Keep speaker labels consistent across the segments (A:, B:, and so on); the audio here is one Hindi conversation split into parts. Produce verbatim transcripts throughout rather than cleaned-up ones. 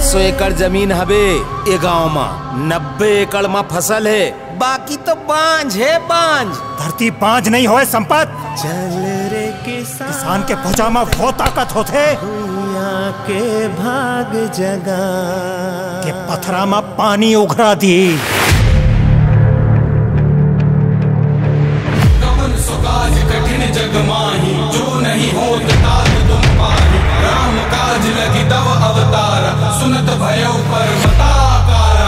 A: सौ एकड़ जमीन हवे ए गाँव में, नब्बे एकड़ में फसल है, बाकी तो बांझ है बांझ।
B: धरती बांझ नहीं होए संपत।
A: चल रे किसान,
B: किसान के भुजा में वो ताकत होते
A: के भाग जगा
B: के पथरा में पानी उघरा दी।
C: कठिन जग माही जो नहीं हो तुम पाही, राम काज लगी तव अवतार सुनत भयो पर्वताकारा।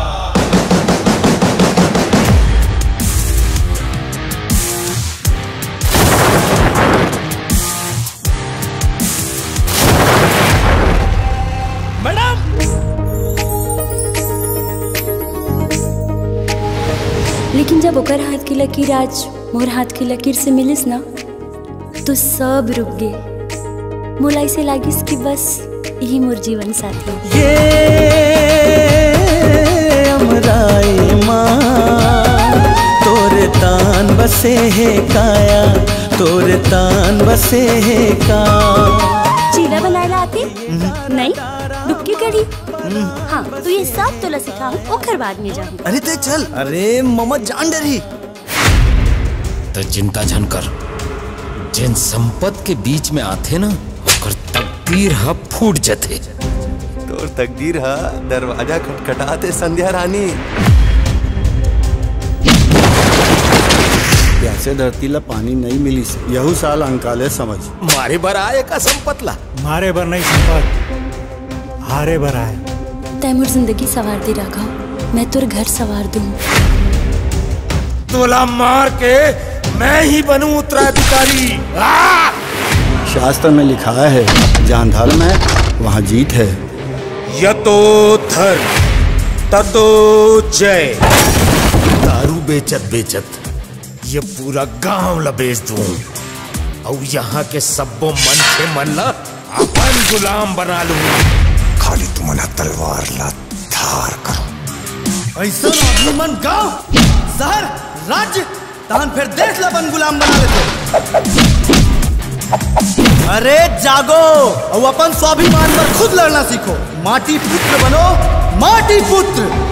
A: मैडम
D: लेकिन जब ओकर हाथ की लकीर आज मोर हाथ की लकीर से मिलिस ना तो सब रुक गए। मोलाई से लागिस कि बस यही मोर जीवन साथी।
E: ये अमराए माँ तोरे तान बसे है काया, तोरे तान बसे है का।
D: चीला बनाए आती नहीं डुबकी करी। हाँ तो ये सब तोला सिखाऊं ओकर बाद में जाऊं।
E: अरे ते चल। अरे मम्मा जान डरी
A: तो चिंता झन कर, जिन संपत के बीच में आते ना ओकर तकदीर हा फूट जाते।
E: तोर तकदीर हा दरवाजा खटखटाते संध्या रानी।
F: प्यासे धरती ला पानी नहीं मिली से यहू साल अंकाले समझ।
A: मारे बर आए का संपत ला,
B: मारे बर नहीं संपत, हारे बर आए।
D: तैमूर जिंदगी सवार दे रखा, मैं तुर घर सवार दूं।
A: तोला मार के मैं ही बनूं उत्तराधिकारी।
F: शास्त्र में लिखा है जहाँ धर्म है वहाँ जीत है।
A: यतो धर्म ततो जय। दारू बेचत बेचत ये पूरा गांव ला बेच दूं और यहाँ के सब्बो मन के मन ला अपन गुलाम बना लूं।
B: खाली तुमने तलवार ला धार करो।
E: ऐसा आदमी मन गाँव शहर राज्य तान फिर देश ला बन गुलाम बना लेते। अरे जागो और अपन स्वाभिमान पर खुद लड़ना सीखो। माटी पुत्र बनो, माटी पुत्र।